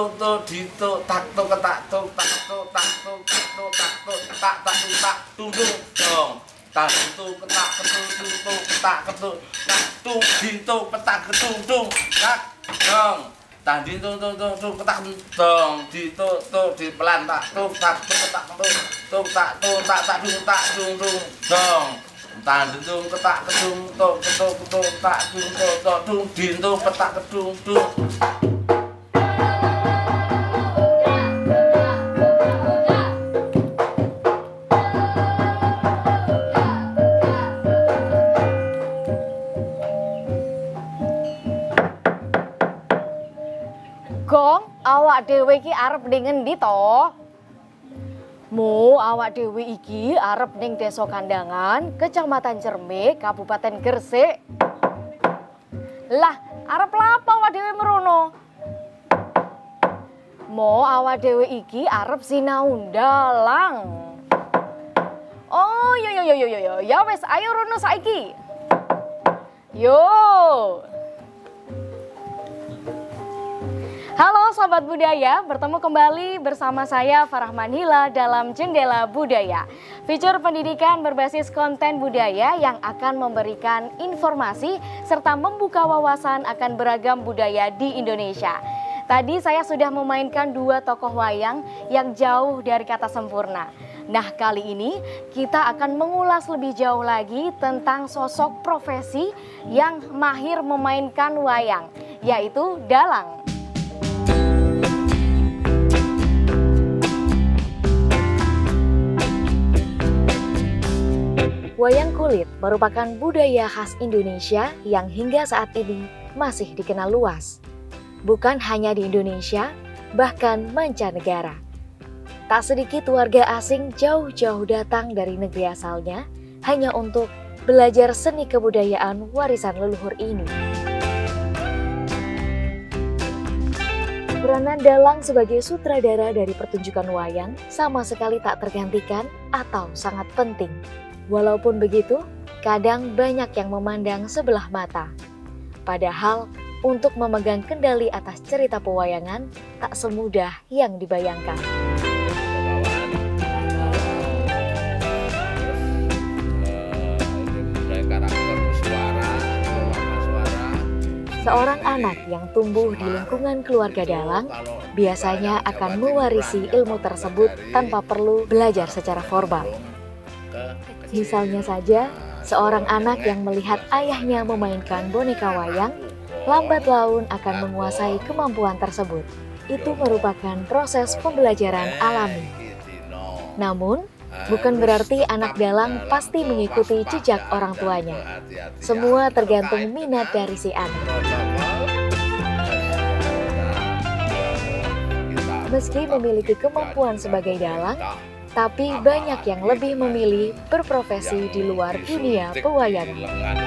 to dito tak to ketak to tak to tak to tak to tak to tak tak tak tung tung dong. Tak to ketak ketu to ketak ketu tak tung dito petak ketung tung tak dong. Tak dito to ketak dong dito to di pelan tak to tak ketak to tak to tak tak dung dong. Tak dito ketak ketung to tak dung dito petak ketung tung. Gong, awak dhewe iki arep ning ngendi to? Mo, awak dhewe iki arep ning Desa Kandangan, Kecamatan Cerme, Kabupaten Gresik. Lah, arep lapo awak dhewe merono? Mo, awak dhewe iki arep sinau dalang. Oh, yo. Ya wis, ayo rono saiki. Yo. Halo Sobat Budaya, bertemu kembali bersama saya Farah Manhila dalam Jendela Budaya. Fitur pendidikan berbasis konten budaya yang akan memberikan informasi serta membuka wawasan akan beragam budaya di Indonesia. Tadi saya sudah memainkan dua tokoh wayang yang jauh dari kata sempurna. Nah, kali ini kita akan mengulas lebih jauh lagi tentang sosok profesi yang mahir memainkan wayang, yaitu dalang. Wayang kulit merupakan budaya khas Indonesia yang hingga saat ini masih dikenal luas. Bukan hanya di Indonesia, bahkan mancanegara. Tak sedikit warga asing jauh-jauh datang dari negeri asalnya hanya untuk belajar seni kebudayaan warisan leluhur ini. Peranan dalang sebagai sutradara dari pertunjukan wayang sama sekali tak tergantikan atau sangat penting. Walaupun begitu, kadang banyak yang memandang sebelah mata. Padahal, untuk memegang kendali atas cerita pewayangan tak semudah yang dibayangkan. Seorang anak yang tumbuh di lingkungan keluarga dalang biasanya akan mewarisi ilmu tersebut tanpa perlu belajar secara formal. Misalnya saja, seorang anak yang melihat ayahnya memainkan boneka wayang, lambat laun akan menguasai kemampuan tersebut. Itu merupakan proses pembelajaran alami. Namun, bukan berarti anak dalang pasti mengikuti jejak orang tuanya. Semua tergantung minat dari si anak. Meski memiliki kemampuan sebagai dalang, tapi banyak yang lebih memilih berprofesi di luar dunia pewayangan.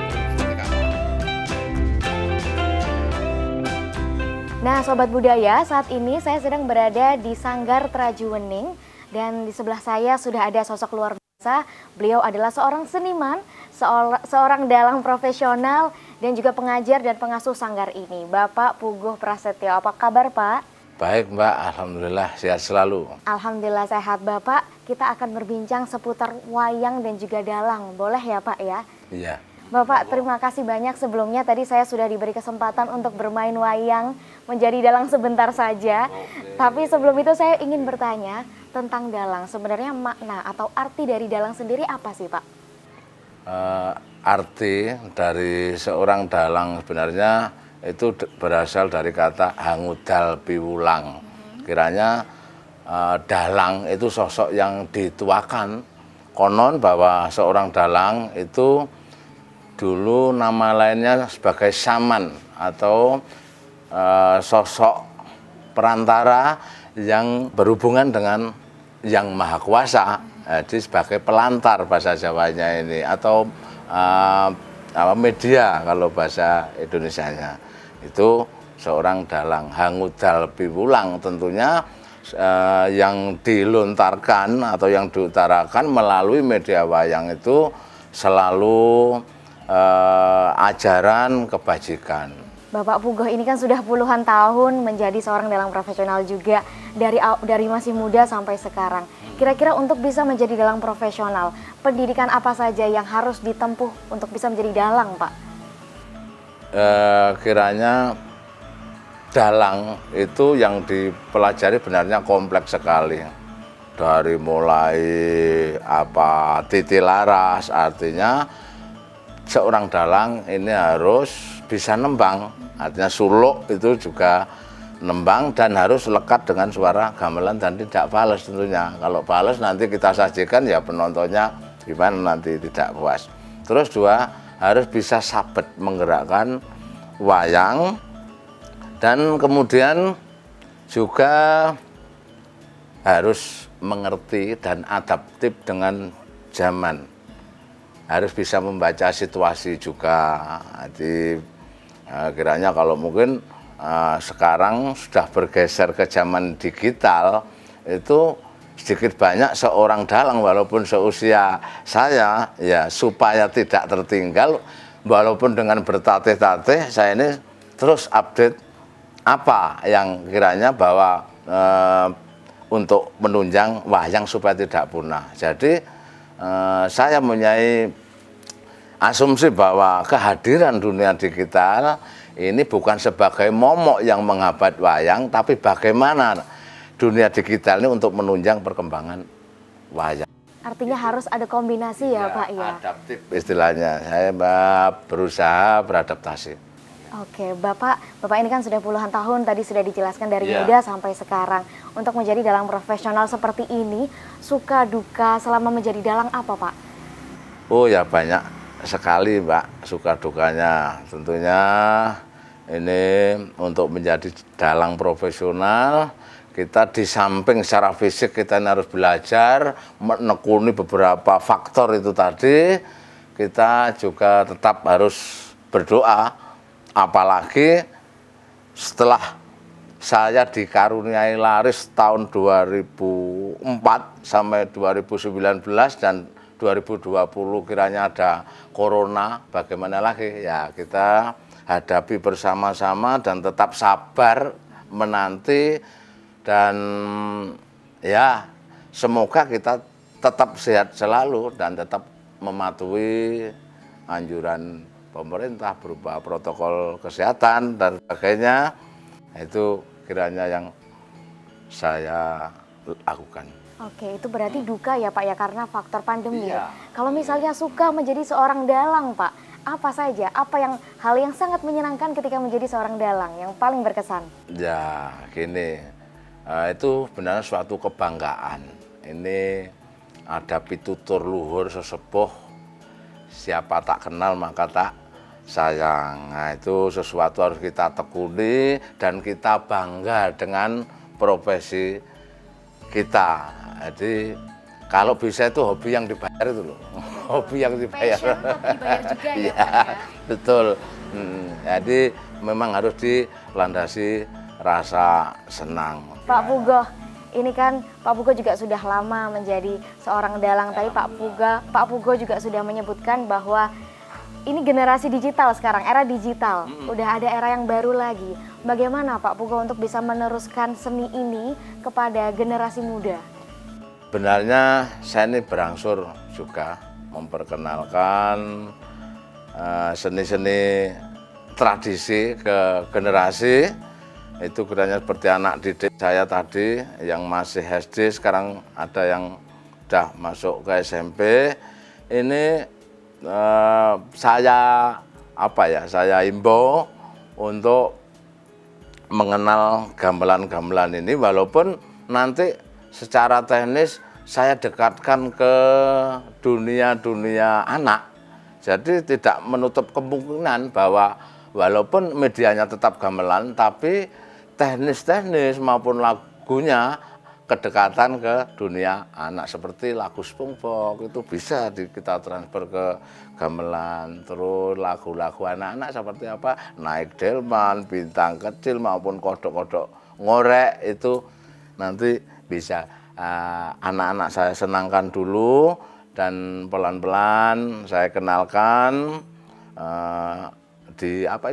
Nah, Sobat Budaya, saat ini saya sedang berada di Sanggar Trajuwening dan di sebelah saya sudah ada sosok luar biasa. Beliau adalah seorang seniman, seorang dalang profesional dan juga pengajar dan pengasuh sanggar ini, Bapak Puguh Prasetyo. Apa kabar, Pak? Baik Mbak, Alhamdulillah sehat selalu. Alhamdulillah sehat Bapak. Kita akan berbincang seputar wayang dan juga dalang. Boleh ya Pak ya? Iya. Bapak terima kasih banyak sebelumnya. Tadi saya sudah diberi kesempatan untuk bermain wayang, menjadi dalang sebentar saja. Tapi sebelum itu saya ingin bertanya tentang dalang. Sebenarnya makna atau arti dari dalang sendiri apa sih Pak? Arti dari seorang dalang sebenarnya itu berasal dari kata hangudal piwulang. Kiranya dalang itu sosok yang dituakan. Konon bahwa seorang dalang itu dulu nama lainnya sebagai saman atau sosok perantara yang berhubungan dengan yang maha kuasa. Jadi sebagai pelantar bahasa Jawanya ini atau media kalau bahasa Indonesianya. Itu seorang dalang hangudal piwulang tentunya yang dilontarkan atau yang diutarakan melalui media wayang itu selalu ajaran kebajikan, Bapak Pugoh ini kan sudah puluhan tahun menjadi seorang dalang profesional juga dari masih muda sampai sekarang. Kira-kira untuk bisa menjadi dalang profesional, pendidikan apa saja yang harus ditempuh untuk bisa menjadi dalang, Pak? Kiranya dalang itu yang dipelajari benarnya kompleks sekali. Dari mulai titilaras, artinya seorang dalang ini harus bisa nembang, artinya suluk itu juga nembang dan harus lekat dengan suara gamelan dan tidak fales tentunya. Kalau fales nanti kita sajikan ya penontonnya gimana, nanti tidak puas. Terus dua, harus bisa sabet menggerakkan wayang dan kemudian juga harus mengerti dan adaptif dengan zaman. Harus bisa membaca situasi juga. Jadi kiranya kalau mungkin sekarang sudah bergeser ke zaman digital, itu sedikit banyak seorang dalang walaupun seusia saya ya supaya tidak tertinggal, walaupun dengan bertatih-tatih saya ini terus update apa yang kiranya bahwa untuk menunjang wayang supaya tidak punah. Jadi saya mempunyai asumsi bahwa kehadiran dunia digital ini bukan sebagai momok yang menghambat wayang, tapi bagaimana dunia digital ini untuk menunjang perkembangan wayang. Artinya harus ada kombinasi ya, Pak ya? Adaptif istilahnya, saya berusaha beradaptasi. Oke, Bapak ini kan sudah puluhan tahun, tadi sudah dijelaskan dari muda sampai sekarang. Untuk menjadi dalang profesional seperti ini, suka duka selama menjadi dalang apa, Pak? Oh ya, banyak sekali, Mbak, suka dukanya. Tentunya ini untuk menjadi dalang profesional, kita di samping secara fisik kita harus belajar menekuni beberapa faktor itu tadi, kita juga tetap harus berdoa. Apalagi setelah saya dikaruniai laris tahun 2004 sampai 2019 dan 2020 kiranya ada corona, bagaimana lagi? Ya kita hadapi bersama-sama dan tetap sabar menanti, dan ya semoga kita tetap sehat selalu dan tetap mematuhi anjuran pemerintah berupa protokol kesehatan dan sebagainya. Itu kiranya yang saya lakukan. Oke, itu berarti duka ya Pak ya, karena faktor pandemi. Iya. Kalau misalnya suka menjadi seorang dalang Pak, apa saja, hal yang sangat menyenangkan ketika menjadi seorang dalang yang paling berkesan? Ya gini, itu benar suatu kebanggaan. Ini ada pitutur luhur sesepuh, siapa tak kenal maka tak sayang. Nah, itu sesuatu harus kita tekuni dan kita bangga dengan profesi kita. Jadi kalau bisa itu hobi yang dibayar itu loh, hobi yang dibayar. Passion, dibayar juga ya, ya, betul. Jadi memang harus dilandasi rasa senang. Pak Pugoh, ini kan Pak Pugoh juga sudah lama menjadi seorang dalang. Tadi Pak Pugoh juga sudah menyebutkan bahwa ini generasi digital sekarang, era digital. Udah ada era yang baru lagi. Bagaimana Pak Pugoh untuk bisa meneruskan seni ini kepada generasi muda? Benarnya saya ini berangsur juga memperkenalkan seni-seni tradisi ke generasi. Itu kiranya seperti anak didik saya tadi yang masih SD, sekarang ada yang udah masuk ke SMP. Ini saya himbau untuk mengenal gamelan-gamelan ini, walaupun nanti secara teknis saya dekatkan ke dunia anak. Jadi tidak menutup kemungkinan bahwa walaupun medianya tetap gamelan, tapi teknis maupun lagunya kedekatan ke dunia anak, seperti lagu SpongeBob itu bisa kita transfer ke gamelan. Terus lagu-lagu anak-anak seperti apa, Naik Delman, Bintang Kecil maupun Kodok-Kodok Ngorek, itu nanti bisa anak-anak saya senangkan dulu dan pelan-pelan saya kenalkan di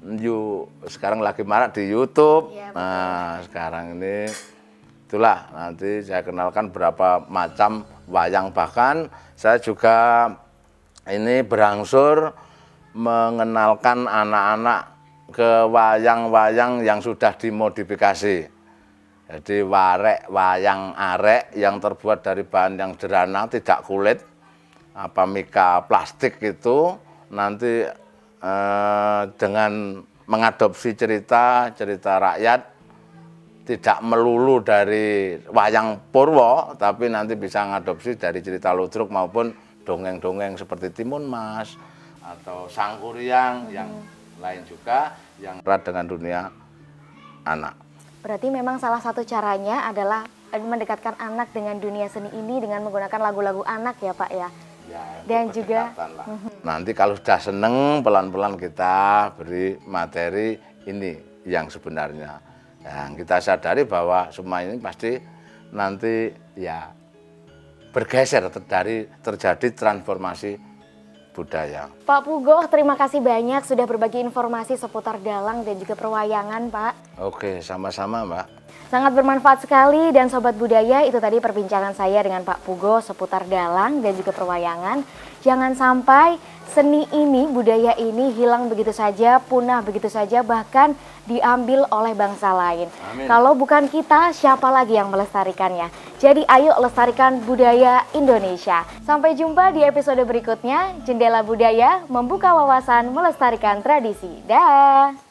sekarang lagi marak di YouTube. Ya, Nah, sekarang ini itulah nanti saya kenalkan berapa macam wayang, bahkan saya juga ini berangsur mengenalkan anak-anak ke wayang-wayang yang sudah dimodifikasi. Jadi wayang arek yang terbuat dari bahan yang sederhana, tidak kulit, mika plastik itu nanti dengan mengadopsi cerita rakyat, tidak melulu dari wayang Purwo, tapi nanti bisa mengadopsi dari cerita ludruk maupun dongeng-dongeng seperti Timun Mas atau Sangkuriang yang lain juga yang erat dengan dunia anak. Berarti memang salah satu caranya adalah mendekatkan anak dengan dunia seni ini dengan menggunakan lagu-lagu anak ya Pak ya. Ya, dan juga nanti kalau sudah seneng pelan-pelan kita beri materi ini yang sebenarnya. Yang kita sadari bahwa semua ini pasti nanti ya bergeser dari terjadi transformasi budaya. Pak Pugoh, terima kasih banyak sudah berbagi informasi seputar dalang dan juga perwayangan, Pak. Oke, sama-sama, Mbak. Sangat bermanfaat sekali dan Sobat Budaya, itu tadi perbincangan saya dengan Pak Pugoh seputar dalang dan juga perwayangan. Jangan sampai seni ini, budaya ini hilang begitu saja, punah begitu saja, bahkan diambil oleh bangsa lain. Amin. Kalau bukan kita, siapa lagi yang melestarikannya? Jadi ayo lestarikan budaya Indonesia. Sampai jumpa di episode berikutnya. Jendela Budaya membuka wawasan melestarikan tradisi. Dah.